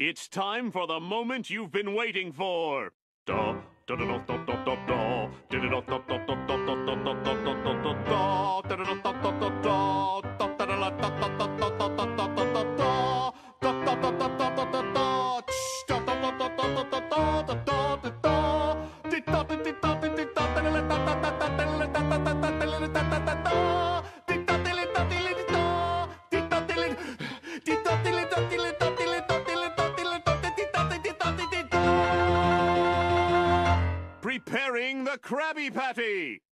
It's time for the moment you've been waiting for. Da da da da da da da da da da da da da da da da Preparing the Krabby Patty!